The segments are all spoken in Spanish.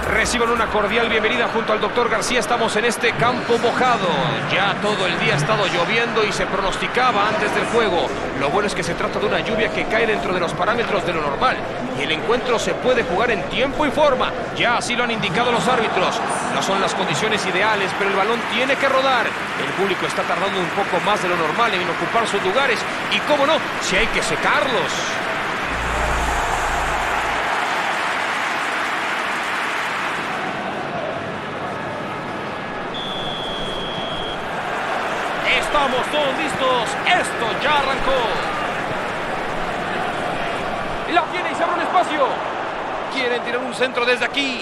Reciban una cordial bienvenida junto al doctor García. Estamos en este campo mojado. Ya todo el día ha estado lloviendo y se pronosticaba antes del juego. Lo bueno es que se trata de una lluvia que cae dentro de los parámetros de lo normal. Y el encuentro se puede jugar en tiempo y forma. Ya así lo han indicado los árbitros. No son las condiciones ideales, pero el balón tiene que rodar. El público está tardando un poco más de lo normal en ocupar sus lugares. Y cómo no, si hay que secarlos. Estamos todos listos. Esto ya arrancó. La tiene y se abre un espacio. Quieren tirar un centro desde aquí.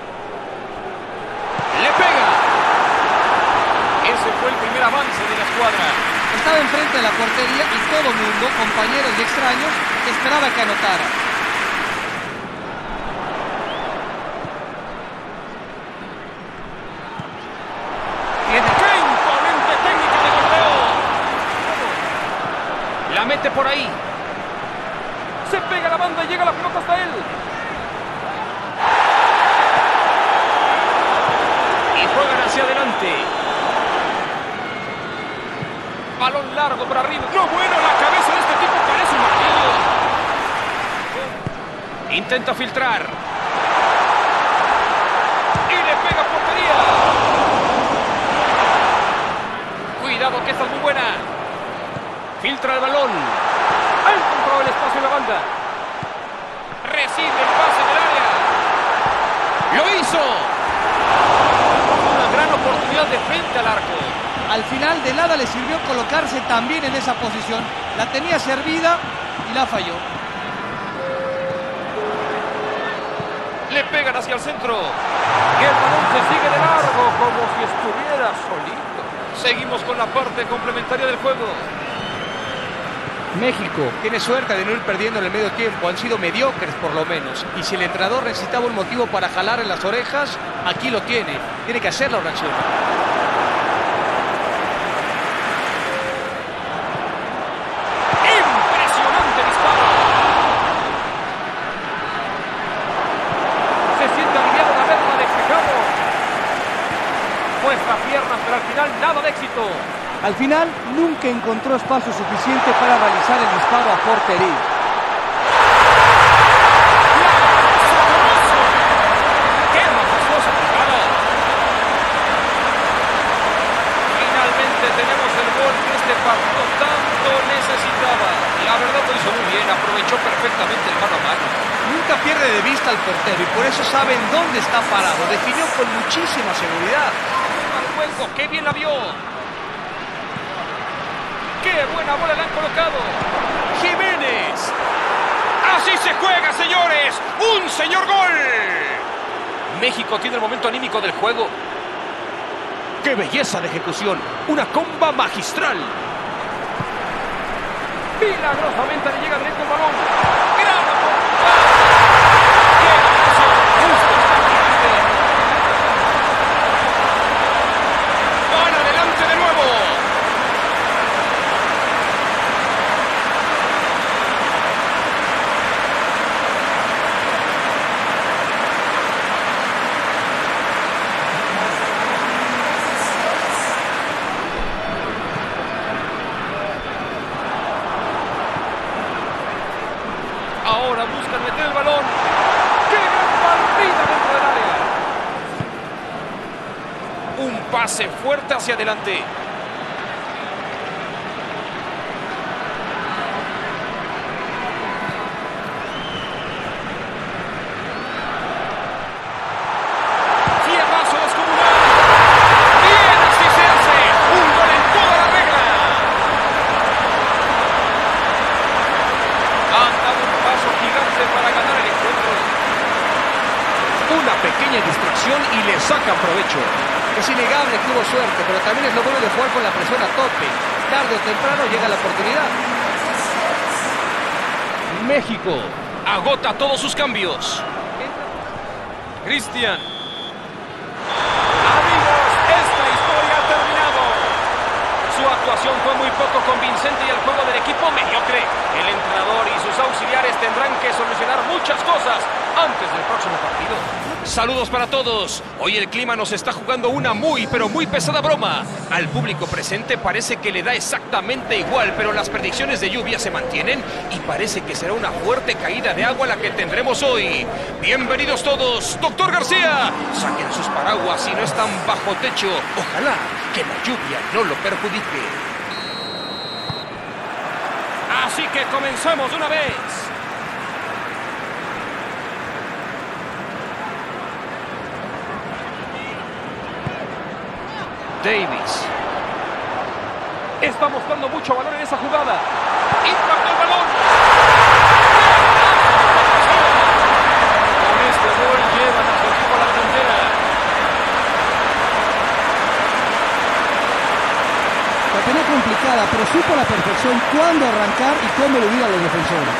Le pega. Ese fue el primer avance de la escuadra. Estaba enfrente de la portería y todo el mundo, compañeros y extraños, esperaba que anotara. La mete por ahí. Se pega la banda y llega la pelota hasta él. Y juegan hacia adelante. Balón largo por arriba. ¡No, bueno! La cabeza de este tipo parece un martillo. Intenta filtrar. Y le pega a portería. Cuidado que esta es muy buena. Filtra el balón. Ha encontrado el espacio en la banda. Recibe el pase del área. ¡Lo hizo! Una gran oportunidad de frente al arco. Al final de nada le sirvió colocarse también en esa posición. La tenía servida y la falló. Le pegan hacia el centro. Y el balón se sigue de largo como si estuviera solito. Seguimos con la parte complementaria del juego. México tiene suerte de no ir perdiendo en el medio tiempo. Han sido mediocres por lo menos. Y si el entrenador necesitaba un motivo para jalar en las orejas, aquí lo tiene. Tiene que hacerlo, reacción. ¡Impresionante disparo! Se siente aliviado de haberla despejado. Muestra piernas, pero al final nada de éxito. Al final nunca encontró espacio suficiente para realizar el disparo a portería. ¡Qué majestuosa jugada! Finalmente tenemos el gol que este partido tanto necesitaba. La verdad lo hizo muy bien, aprovechó perfectamente el mano a mano. Nunca pierde de vista al portero y por eso sabe en dónde está parado. Definió con muchísima seguridad. Marcuenco, qué bien la vio. ¡Qué buena bola le han colocado! ¡Jiménez! ¡Así se juega, señores! ¡Un señor gol! México tiene el momento anímico del juego. ¡Qué belleza de ejecución! ¡Una comba magistral! Milagrosamente le llega directo el balón. ¡Gran oportunidad! ¡Qué golazo! ¡Justo está adelante! ¡Van adelante de nuevo! Ahora buscan meter el balón. ¡Qué gran partida dentro del área! Un pase fuerte hacia adelante. Fierrazo descomunal. ¡Bien, así se hace! ¡Un gol en toda la regla! Han dado un paso gigante para ganar el encuentro. Una pequeña distracción y le sacan provecho. Es innegable que hubo suerte, pero también es lo bueno de jugar con la presión a tope. Tarde o temprano llega la oportunidad. México agota todos sus cambios. Cristian. Amigos, esta historia ha terminado. Su actuación fue muy poco convincente y el juego del equipo mediocre. El entrenador y sus auxiliares tendrán que solucionar muchas cosas antes del próximo partido. Saludos para todos. Hoy el clima nos está jugando una muy, pero muy pesada broma. Al público presente parece que le da exactamente igual, pero las predicciones de lluvia se mantienen y parece que será una fuerte caída de agua la que tendremos hoy. Bienvenidos todos. Doctor García, saquen sus paraguas si no están bajo techo. Ojalá que la lluvia no lo perjudique. Así que comenzamos de una vez. Davis. Está mostrando mucho valor en esa jugada. Impactó el balón. Con este gol llevan a su equipo a la delantera. La tenía complicada, pero supo a la perfección cuándo arrancar y cómo eludir a los defensores.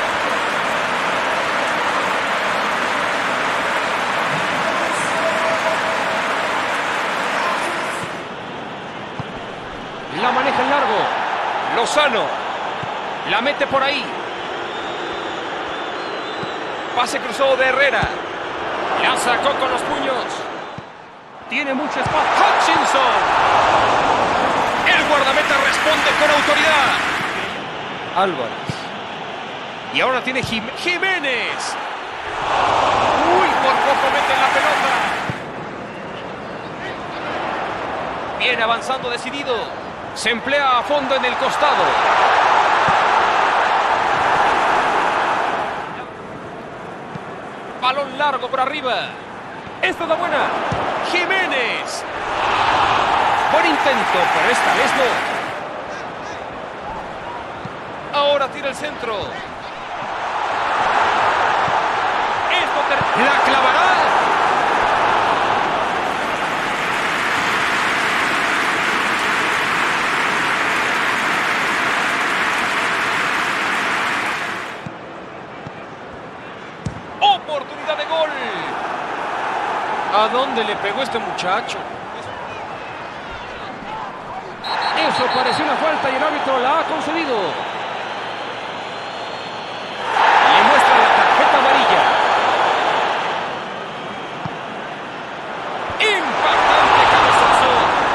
La maneja en largo. Lozano. La mete por ahí. Pase cruzado de Herrera. La sacó con los puños. Tiene mucho espacio. Hutchinson. El guardameta responde con autoridad. Álvarez. Y ahora tiene Jiménez. Uy, por poco mete la pelota. Viene avanzando decidido. Se emplea a fondo en el costado. Balón largo por arriba. Esta es la buena. Jiménez. Buen intento, pero esta vez no. Ahora tira el centro. La clavará. Oportunidad de gol. ¿A dónde le pegó este muchacho? Eso pareció una falta y el árbitro la ha concedido. Le muestra la tarjeta amarilla. Impactante cabezazo.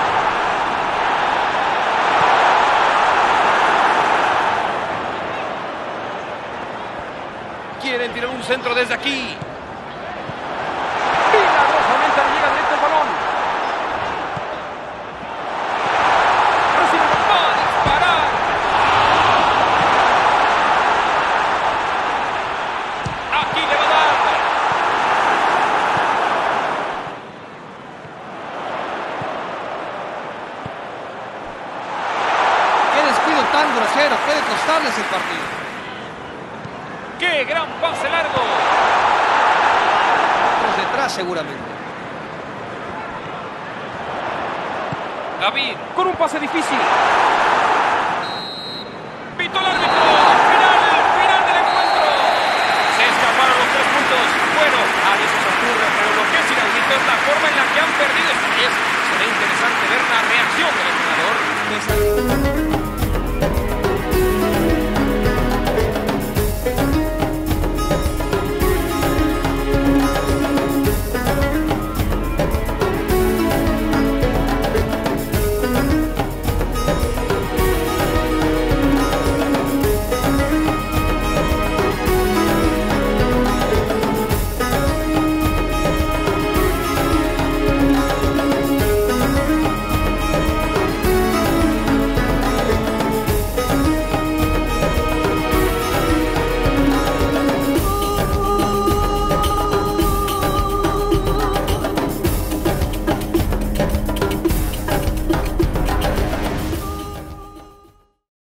Quieren tirar un centro desde aquí. Milagrosamente le llega directo el balón. Recibe, va a disparar. Aquí le va a dar. Qué descuido tan grosero, puede costarles el partido. ¡Qué gran pase largo! Los detrás seguramente. David, con un pase difícil. Pitó el árbitro. Final del encuentro. Se escaparon los 3 puntos. Bueno, a veces ocurre, pero lo que es inaudito es la forma en la que han perdido esta vez. Será interesante ver la reacción del entrenador.